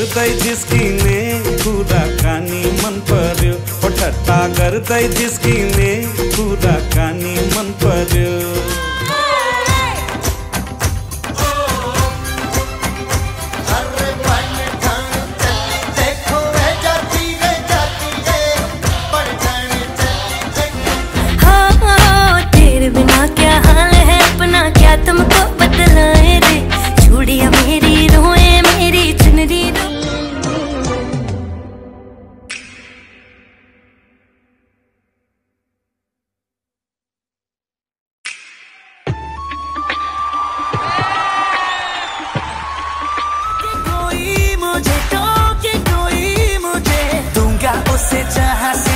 करतै जिस्किने कुराकानी मन पर्यो, ओ ठट्टा गर्दै जिस्किने कुराकानी मन पर्यो। बिना क्या हाल है अपना, क्या तुमको बतलाए रे, चूड़ियां मेरी रोए मेरी चुनरी कोई मुझे टोके, कोई मुझे दूंगा उसे जहां